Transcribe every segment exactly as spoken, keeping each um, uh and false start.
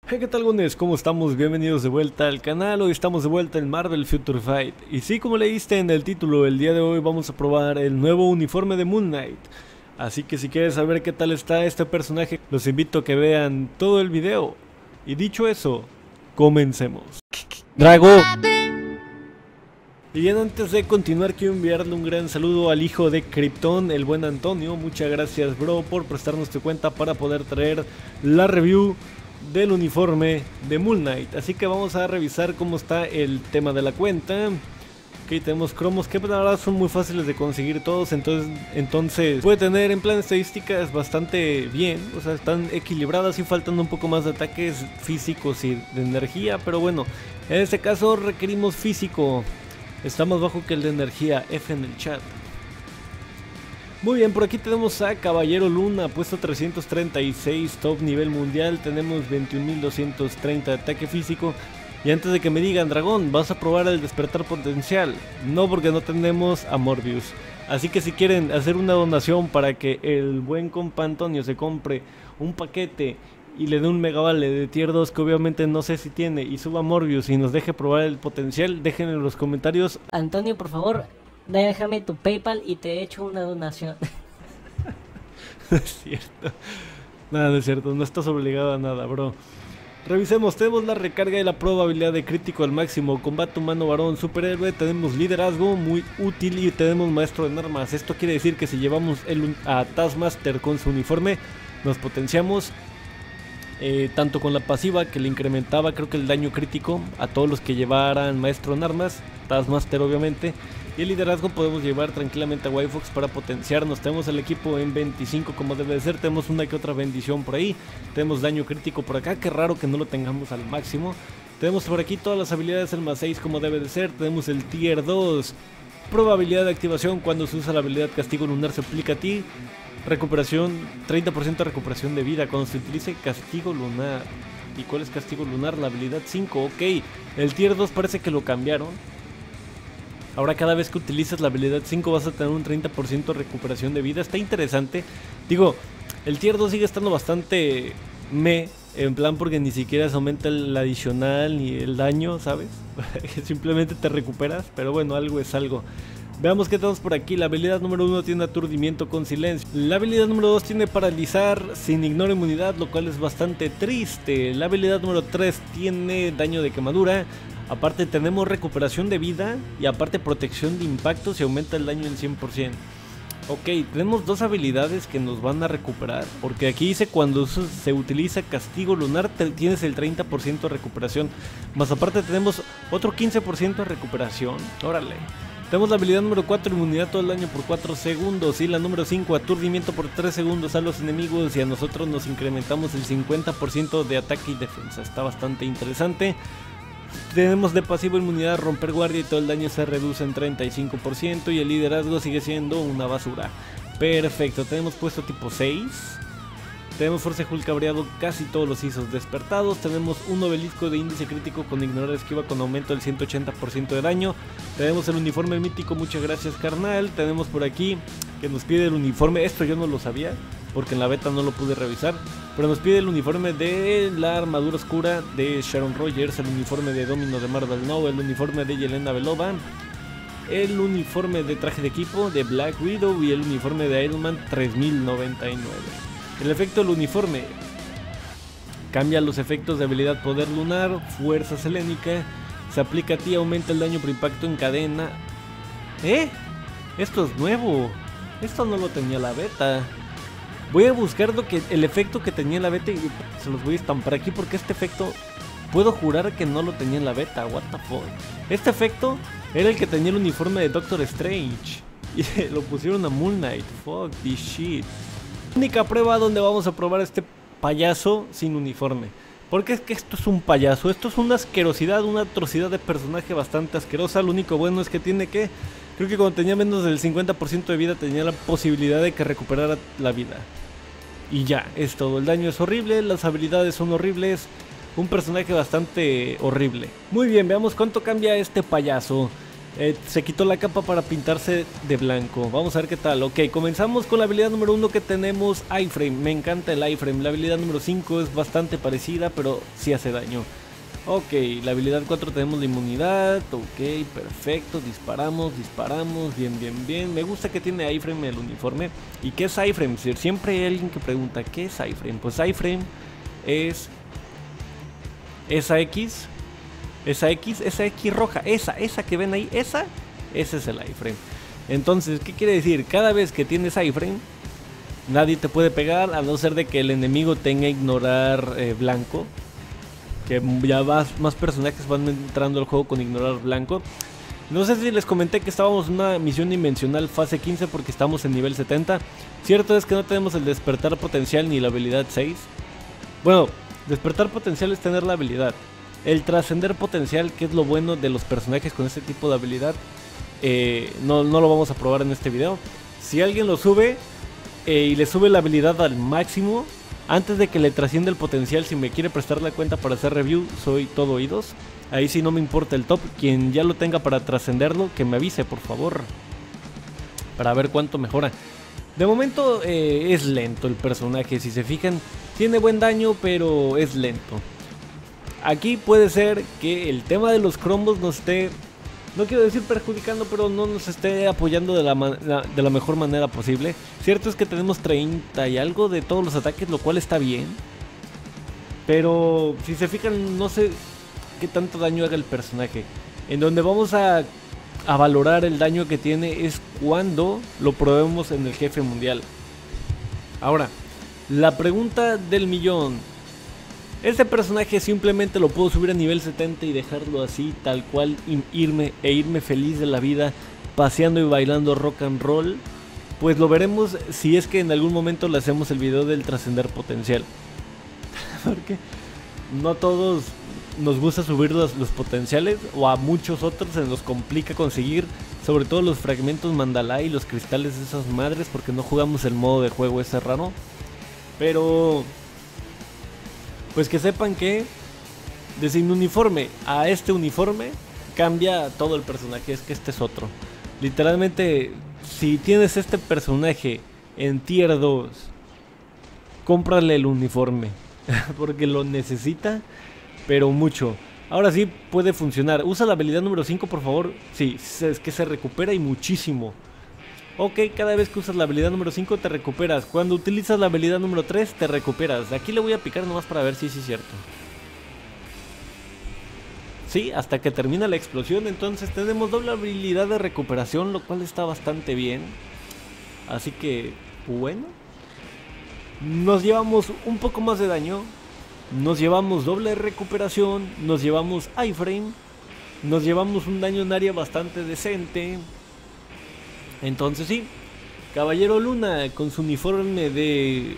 Hey, ¿qué tal, gones? ¿Cómo estamos? Bienvenidos de vuelta al canal. Hoy estamos de vuelta en Marvel Future Fight. Y sí, como leíste en el título, el día de hoy vamos a probar el nuevo uniforme de Moon Knight. Así que si quieres saber qué tal está este personaje, los invito a que vean todo el video. Y dicho eso, comencemos. ¡Drago! Y bien, antes de continuar, quiero enviarle un gran saludo al hijo de Krypton, el buen Antonio. Muchas gracias, bro, por prestarnos tu cuenta para poder traer la review del uniforme de Moon Knight. Así que vamos a revisar cómo está el tema de la cuenta. Aquí tenemos cromos que la verdad son muy fáciles de conseguir todos, entonces, entonces puede tener en plan estadísticas bastante bien. O sea, están equilibradas y faltan un poco más de ataques físicos y de energía, pero bueno, en este caso requerimos físico. Está más bajo que el de energía, F en el chat. Muy bien, por aquí tenemos a Caballero Luna, puesto trescientos treinta y seis, top nivel mundial. Tenemos veintiún mil doscientos treinta de ataque físico. Y antes de que me digan, Dragón, ¿vas a probar el despertar potencial? No, porque no tenemos a Morbius. Así que si quieren hacer una donación para que el buen compa Antonio se compre un paquete y le dé un megavale de tier dos, que obviamente no sé si tiene, y suba Morbius y nos deje probar el potencial, dejen en los comentarios. Antonio, por favor, déjame tu PayPal y te echo una donación. No es cierto. Nada, no es cierto, no estás obligado a nada, bro. Revisemos, tenemos la recarga y la probabilidad de crítico al máximo, combate humano varón, superhéroe, tenemos liderazgo muy útil y tenemos maestro en armas. Esto quiere decir que si llevamos el, a Taskmaster con su uniforme, nos potenciamos. Eh, tanto con la pasiva, que le incrementaba creo que el daño crítico a todos los que llevaran maestro en armas, Taskmaster obviamente, y el liderazgo podemos llevar tranquilamente a White para potenciarnos. Tenemos el equipo en veinticinco como debe de ser, tenemos una que otra bendición por ahí, tenemos daño crítico por acá, qué raro que no lo tengamos al máximo. Tenemos por aquí todas las habilidades el más seis como debe de ser, tenemos el tier dos, probabilidad de activación cuando se usa la habilidad castigo lunar se aplica a ti. Recuperación, treinta por ciento de recuperación de vida cuando se utilice castigo lunar. ¿Y cuál es castigo lunar? La habilidad cinco, ok. El tier dos parece que lo cambiaron. Ahora cada vez que utilices la habilidad cinco vas a tener un treinta por ciento de recuperación de vida. Está interesante. Digo, el tier dos sigue estando bastante me, en plan porque ni siquiera se aumenta el adicional ni el daño, ¿sabes? Simplemente te recuperas, pero bueno, algo es algo. Veamos qué tenemos por aquí. La habilidad número uno tiene aturdimiento con silencio. La habilidad número dos tiene paralizar sin ignora inmunidad, lo cual es bastante triste. La habilidad número tres tiene daño de quemadura. Aparte tenemos recuperación de vida y aparte protección de impacto si aumenta el daño en cien por ciento. Ok, tenemos dos habilidades que nos van a recuperar, porque aquí dice cuando se utiliza castigo lunar tienes el treinta por ciento de recuperación. Más aparte tenemos otro quince por ciento de recuperación. Órale. Tenemos la habilidad número cuatro, inmunidad todo el daño por cuatro segundos. Y la número cinco, aturdimiento por tres segundos a los enemigos. Y a nosotros nos incrementamos el cincuenta por ciento de ataque y defensa. Está bastante interesante. Tenemos de pasivo inmunidad romper guardia y todo el daño se reduce en treinta y cinco por ciento. Y el liderazgo sigue siendo una basura. Perfecto, tenemos puesto tipo seis. Tenemos fuerza Hulk cabreado, casi todos los I S Os despertados. Tenemos un obelisco de índice crítico con ignorar esquiva con aumento del ciento ochenta por ciento de daño. Tenemos el uniforme mítico, muchas gracias carnal. Tenemos por aquí que nos pide el uniforme, esto yo no lo sabía porque en la beta no lo pude revisar, pero nos pide el uniforme de la armadura oscura de Sharon Rogers, el uniforme de Domino de Marvel Now, el uniforme de Yelena Belova, el uniforme de traje de equipo de Black Widow y el uniforme de Iron Man tres mil noventa y nueve. El efecto del uniforme cambia los efectos de habilidad poder lunar, fuerza selénica, se aplica a ti, aumenta el daño por impacto en cadena. ¿Eh? Esto es nuevo, esto no lo tenía la beta. Voy a buscar lo que, el efecto que tenía la beta y se los voy a estampar aquí porque este efecto puedo jurar que no lo tenía en la beta. What the fuck. Este efecto era el que tenía el uniforme de Doctor Strange y lo pusieron a Moon Knight. Fuck this shit. Única prueba donde vamos a probar este payaso sin uniforme. Porque es que esto es un payaso, esto es una asquerosidad, una atrocidad de personaje bastante asquerosa. Lo único bueno es que tiene que, creo que cuando tenía menos del cincuenta por ciento de vida tenía la posibilidad de que recuperara la vida. Y ya, es todo, el daño es horrible, las habilidades son horribles, un personaje bastante horrible. Muy bien, veamos cuánto cambia este payaso. Eh, se quitó la capa para pintarse de blanco. Vamos a ver qué tal. Ok, comenzamos con la habilidad número uno que tenemos, iframe. Me encanta el iframe. La habilidad número cinco es bastante parecida, pero sí hace daño. Ok, la habilidad cuatro tenemos la inmunidad. Ok, perfecto. Disparamos, disparamos. Bien, bien, bien. Me gusta que tiene iframe el uniforme. ¿Y qué es iframe? Siempre hay alguien que pregunta, ¿qué es iframe? Pues iframe es esa X. Esa X, esa X roja, esa, esa que ven ahí, esa, ese es el iframe. Entonces, ¿qué quiere decir? Cada vez que tienes iframe, nadie te puede pegar, a no ser de que el enemigo tenga ignorar eh, blanco. Que ya más, más personajes van entrando al juego con ignorar blanco. No sé si les comenté que estábamos en una misión dimensional fase quince porque estamos en nivel setenta. Cierto es que no tenemos el despertar potencial ni la habilidad seis. Bueno, despertar potencial es tener la habilidad. El trascender potencial, que es lo bueno de los personajes con este tipo de habilidad, eh, no, no lo vamos a probar en este video. Si alguien lo sube eh, y le sube la habilidad al máximo, antes de que le trascienda el potencial, si me quiere prestar la cuenta para hacer review, soy todo oídos. Ahí sí no me importa el top. Quien ya lo tenga para trascenderlo, que me avise por favor, para ver cuánto mejora. De momento eh, es lento el personaje, si se fijan, tiene buen daño pero es lento. Aquí puede ser que el tema de los cromos nos esté, no quiero decir perjudicando, pero no nos esté apoyando de la, de la mejor manera posible. Cierto es que tenemos treinta y algo de todos los ataques, lo cual está bien. Pero si se fijan, no sé qué tanto daño haga el personaje. En donde vamos a, a valorar el daño que tiene es cuando lo probemos en el jefe mundial. Ahora, la pregunta del millón. Este personaje simplemente lo puedo subir a nivel setenta y dejarlo así, tal cual, irme e irme feliz de la vida, paseando y bailando rock and roll. Pues lo veremos si es que en algún momento le hacemos el video del trascender potencial. Porque no a todos nos gusta subir los, los potenciales, o a muchos otros se nos complica conseguir, sobre todo los fragmentos Mandalay y los cristales de esas madres, porque no jugamos el modo de juego ese raro. Pero pues que sepan que de sin uniforme a este uniforme cambia todo el personaje. Es que este es otro. Literalmente, si tienes este personaje en tier dos, cómprale el uniforme porque lo necesita, pero mucho. Ahora sí puede funcionar. Usa la habilidad número cinco, por favor. Sí, es que se recupera y muchísimo. Ok, cada vez que usas la habilidad número cinco te recuperas. Cuando utilizas la habilidad número tres te recuperas. Aquí le voy a picar nomás para ver si sí es cierto. Sí, hasta que termina la explosión. Entonces tenemos doble habilidad de recuperación, lo cual está bastante bien. Así que, bueno, nos llevamos un poco más de daño. Nos llevamos doble recuperación. Nos llevamos iframe. Nos llevamos un daño en área bastante decente. Entonces sí, Caballero Luna con su uniforme de,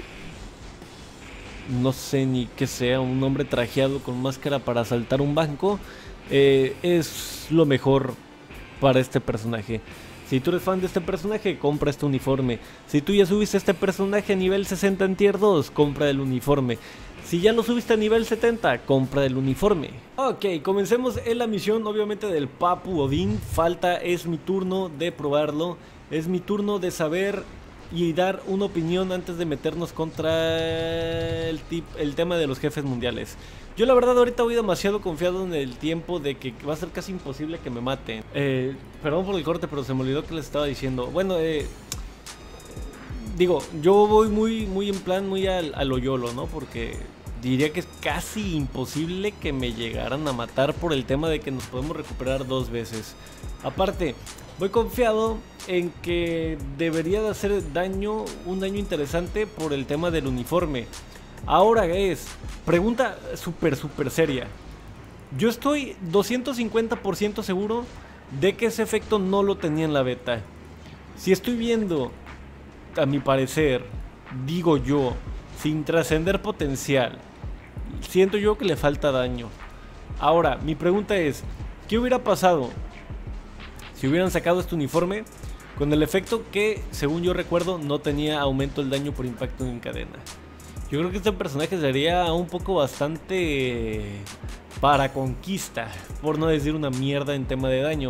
no sé ni qué sea, un hombre trajeado con máscara para asaltar un banco, eh, es lo mejor para este personaje. Si tú eres fan de este personaje, compra este uniforme. Si tú ya subiste este personaje a nivel sesenta en tier dos, compra el uniforme. Si ya lo subiste a nivel setenta, compra el uniforme. Ok, comencemos en la misión, obviamente, del Papu Odín. Falta, es mi turno de probarlo. Es mi turno de saber y dar una opinión antes de meternos contra el, tip, el tema de los jefes mundiales. Yo la verdad ahorita voy demasiado confiado en el tiempo de que va a ser casi imposible que me maten. Eh, perdón por el corte, pero se me olvidó que les estaba diciendo. Bueno, eh... digo, yo voy muy, muy en plan, muy al, a lo YOLO, ¿no? Porque diría que es casi imposible que me llegaran a matar por el tema de que nos podemos recuperar dos veces. Aparte, voy confiado en que debería de hacer daño, un daño interesante por el tema del uniforme. Ahora es, pregunta súper, súper seria. Yo estoy doscientos cincuenta por ciento seguro de que ese efecto no lo tenía en la beta. Si estoy viendo, a mi parecer, digo yo, sin trascender potencial, siento yo que le falta daño. Ahora, mi pregunta es, ¿qué hubiera pasado si hubieran sacado este uniforme con el efecto que, según yo recuerdo, no tenía aumento del daño por impacto en cadena? Yo creo que este personaje sería un poco bastante para conquista, por no decir una mierda en tema de daño.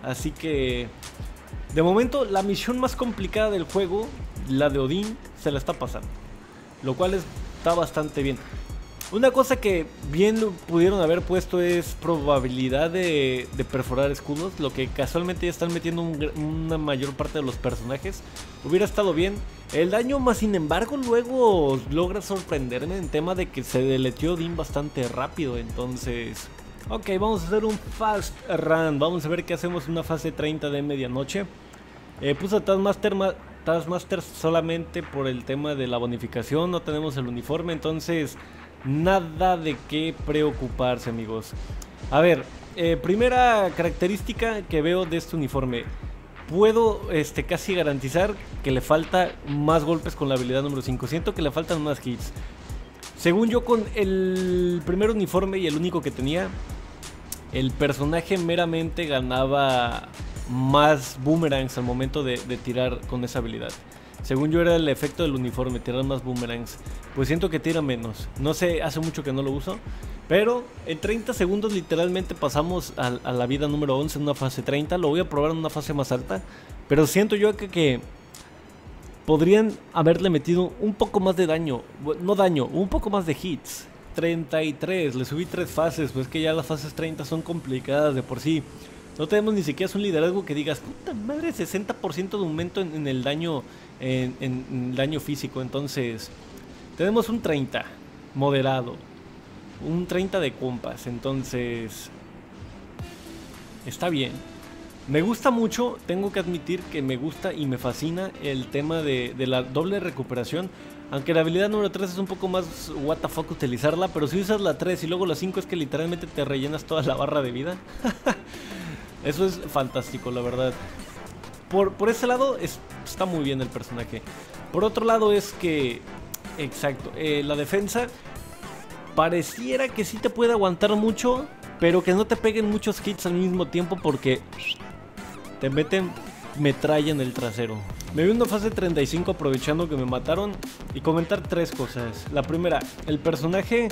Así que de momento la misión más complicada del juego, la de Odín, se la está pasando, lo cual está bastante bien. Una cosa que bien pudieron haber puesto es probabilidad de, de perforar escudos, lo que casualmente ya están metiendo un, una mayor parte de los personajes. Hubiera estado bien. El daño más sin embargo luego logra sorprenderme en tema de que se deleteó Odín bastante rápido. Entonces, ok, vamos a hacer un fast run. Vamos a ver qué hacemos en una fase treinta de medianoche. eh, Puse a Taskmaster, Taskmaster solamente por el tema de la bonificación. No tenemos el uniforme, entonces nada de qué preocuparse, amigos. A ver, eh, primera característica que veo de este uniforme. Puedo este, casi garantizar que le falta más golpes con la habilidad número cinco. Siento que le faltan más hits. Según yo, con el primer uniforme y el único que tenía, el personaje meramente ganaba más boomerangs al momento de, de tirar con esa habilidad. Según yo era el efecto del uniforme, tirar más boomerangs. Pues siento que tira menos. No sé, hace mucho que no lo uso. Pero en treinta segundos literalmente pasamos a, a la vida número once en una fase treinta. Lo voy a probar en una fase más alta. Pero siento yo que, que podrían haberle metido un poco más de daño. No daño, un poco más de hits. treinta y tres, le subí tres fases. Pues que ya las fases treinta son complicadas de por sí. No tenemos ni siquiera un liderazgo que digas, puta madre, sesenta por ciento de aumento en, en el daño en, en, en daño físico. Entonces, tenemos un treinta moderado, un treinta de compas. Entonces, está bien. Me gusta mucho, tengo que admitir que me gusta y me fascina el tema de, de la doble recuperación. Aunque la habilidad número tres es un poco más what the fuck utilizarla, pero si usas la tres y luego la cinco es que literalmente te rellenas toda la barra de vida. Eso es fantástico, la verdad. Por, por ese lado es, está muy bien el personaje. Por otro lado es que, exacto, eh, la defensa pareciera que sí te puede aguantar mucho, pero que no te peguen muchos hits al mismo tiempo porque te meten metralla en el trasero. Me vi una fase treinta y cinco aprovechando que me mataron y comentar tres cosas. La primera, el personaje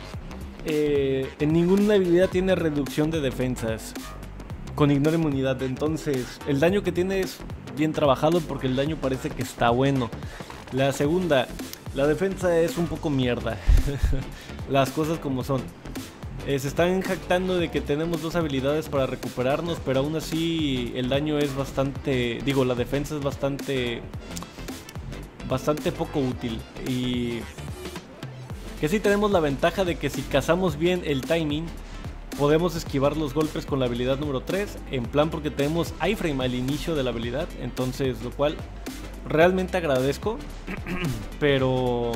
eh, en ninguna habilidad tiene reducción de defensas con ignora inmunidad, entonces el daño que tiene es bien trabajado porque el daño parece que está bueno. La segunda, la defensa es un poco mierda. Las cosas como son. Eh, se están jactando de que tenemos dos habilidades para recuperarnos, pero aún así el daño es bastante, digo, la defensa es bastante bastante poco útil. Y que sí tenemos la ventaja de que si cazamos bien el timing podemos esquivar los golpes con la habilidad número tres, en plan porque tenemos iframe al inicio de la habilidad, entonces lo cual realmente agradezco. Pero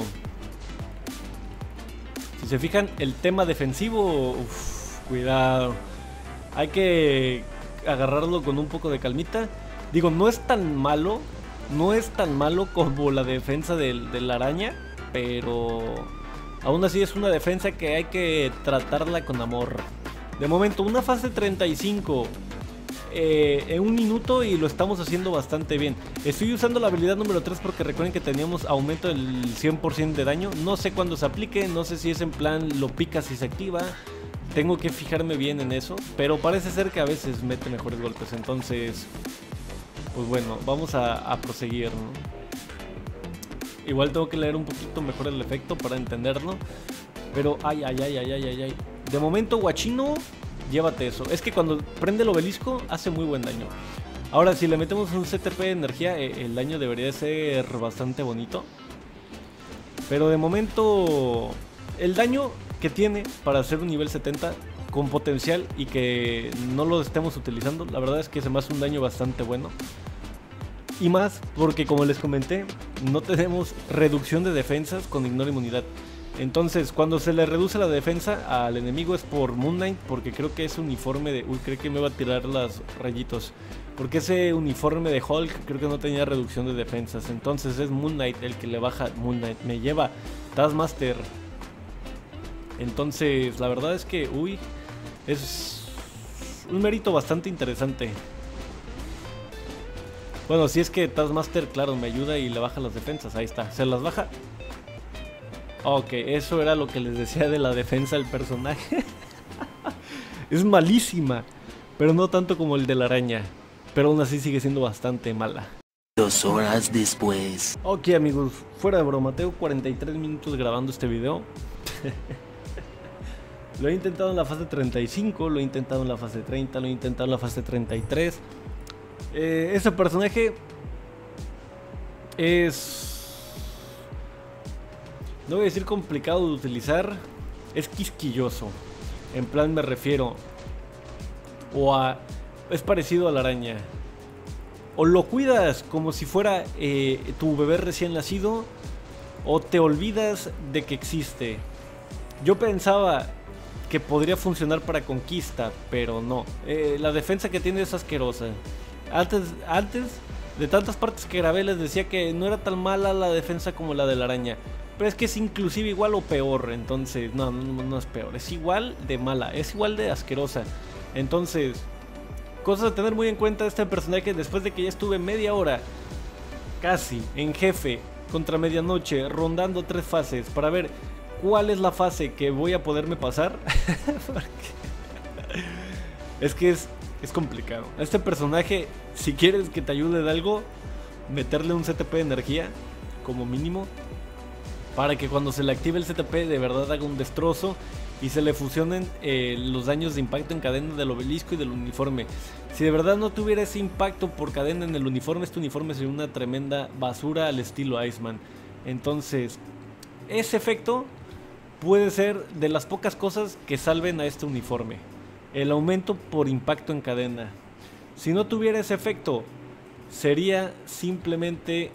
si se fijan, el tema defensivo, uf, cuidado, hay que agarrarlo con un poco de calmita. Digo, no es tan malo, no es tan malo como la defensa del, de la araña, pero aún así es una defensa que hay que tratarla con amor. De momento, una fase treinta y cinco eh, en un minuto y lo estamos haciendo bastante bien. Estoy usando la habilidad número tres porque recuerden que teníamos aumento del cien por ciento de daño. No sé cuándo se aplique, no sé si es en plan lo picas y se activa. Tengo que fijarme bien en eso, pero parece ser que a veces mete mejores golpes. Entonces, pues bueno, vamos a, a proseguir, ¿no? Igual tengo que leer un poquito mejor el efecto para entenderlo. Pero ay, ay, ay, ay, ay, ay, ay. De momento, guachino, llévate eso. Es que cuando prende el obelisco hace muy buen daño. Ahora, si le metemos un C T P de energía, eh, el daño debería ser bastante bonito. Pero de momento, el daño que tiene para hacer un nivel setenta con potencial y que no lo estemos utilizando, la verdad es que se me hace un daño bastante bueno. Y más porque, como les comenté, no tenemos reducción de defensas con ignora inmunidad. Entonces, cuando se le reduce la defensa al enemigo es por Moon Knight, porque creo que ese uniforme de... Uy, creo que me va a tirar las rayitos. Porque ese uniforme de Hulk creo que no tenía reducción de defensas. Entonces es Moon Knight el que le baja. Moon Knight me lleva Taskmaster. Entonces, la verdad es que, uy, es un mérito bastante interesante. Bueno, si es que Taskmaster, claro, me ayuda y le baja las defensas. Ahí está, se las baja. Ok, eso era lo que les decía de la defensa del personaje. Es malísima. pero no tanto como el de la araña. Pero aún así sigue siendo bastante mala. Dos horas después. Ok amigos, fuera de broma, tengo cuarenta y tres minutos grabando este video. Lo he intentado en la fase treinta y cinco, lo he intentado en la fase treinta, lo he intentado en la fase treinta y tres. eh, Ese personaje es... no voy a decir complicado de utilizar, es quisquilloso. En plan me refiero o a... es parecido a la araña. O lo cuidas como si fuera eh, tu bebé recién nacido, o te olvidas de que existe. Yo pensaba que podría funcionar para conquista, pero no. Eh, la defensa que tiene es asquerosa. Antes, antes de tantas partes que grabé les decía que no era tan mala la defensa como la de la araña. Pero es que es inclusive igual o peor. Entonces, no, no, no es peor. Es igual de mala, es igual de asquerosa. Entonces... cosas a tener muy en cuenta de este personaje después de que ya estuve media hora casi en jefe contra medianoche rondando tres fases para ver cuál es la fase que voy a poderme pasar. Es que es, es complicado. A este personaje, si quieres que te ayude de algo, meterle un C T P de energía como mínimo para que cuando se le active el C T P de verdad haga un destrozo y se le fusionen eh, los daños de impacto en cadena del obelisco y del uniforme. Si de verdad no tuviera ese impacto por cadena en el uniforme, este uniforme sería una tremenda basura al estilo Iceman. Entonces, ese efecto puede ser de las pocas cosas que salven a este uniforme. El aumento por impacto en cadena. Si no tuviera ese efecto, sería simplemente...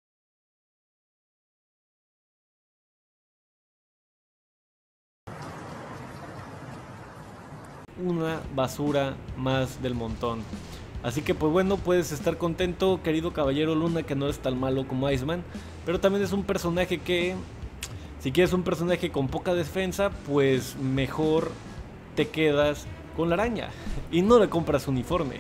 una basura más del montón. Así que pues bueno, puedes estar contento, querido caballero Luna, que no es tan malo como Iceman. Pero también es un personaje que, si quieres un personaje con poca defensa, pues mejor te quedas con la araña y no le compras uniforme.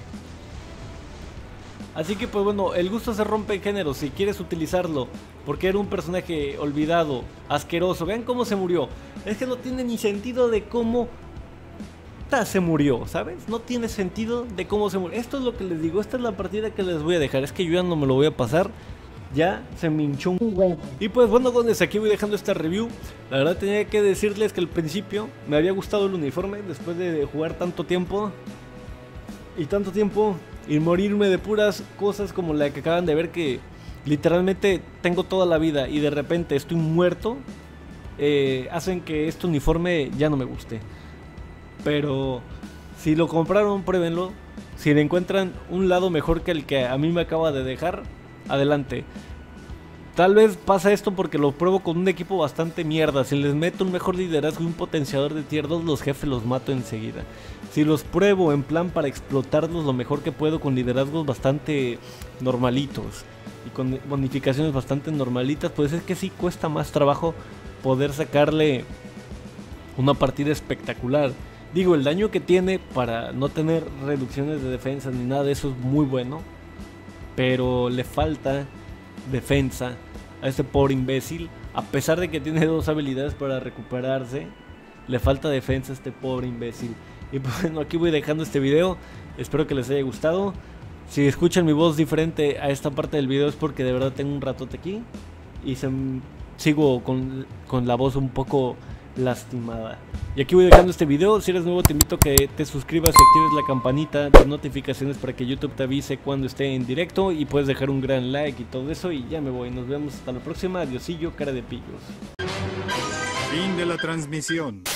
Así que pues bueno, el gusto se rompe en género. Si quieres utilizarlo porque era un personaje olvidado, asqueroso, vean cómo se murió. Es que no tiene ni sentido de cómo se murió, ¿sabes? No tiene sentido de cómo se murió. Esto es lo que les digo, esta es la partida que les voy a dejar. Es que yo ya no me lo voy a pasar, ya se me hinchó un huevo. Y pues bueno, donde aquí voy dejando esta review. La verdad tenía que decirles que al principio me había gustado el uniforme después de jugar tanto tiempo y tanto tiempo y morirme de puras cosas como la que acaban de ver, que literalmente tengo toda la vida y de repente estoy muerto. eh, hacen que este uniforme ya no me guste. Pero si lo compraron, pruébenlo. Si le encuentran un lado mejor que el que a mí me acaba de dejar, adelante. Tal vez pasa esto porque lo pruebo con un equipo bastante mierda. Si les meto un mejor liderazgo y un potenciador de tier dos, los jefes los mato enseguida. Si los pruebo en plan para explotarlos lo mejor que puedo con liderazgos bastante normalitos y con bonificaciones bastante normalitas, pues es que sí cuesta más trabajo poder sacarle una partida espectacular. Digo, el daño que tiene para no tener reducciones de defensa ni nada de eso es muy bueno, pero le falta defensa a este pobre imbécil. A pesar de que tiene dos habilidades para recuperarse, le falta defensa a este pobre imbécil. Y bueno, aquí voy dejando este video. Espero que les haya gustado. Si escuchan mi voz diferente a esta parte del video es porque de verdad tengo un ratote aquí y se, sigo con, con la voz un poco lastimada. Y aquí voy dejando este video. Si eres nuevo te invito a que te suscribas y actives la campanita de notificaciones para que YouTube te avise cuando esté en directo, y puedes dejar un gran like y todo eso. Y ya me voy, nos vemos hasta la próxima. Adiosillo, cara de pillos. Fin de la transmisión.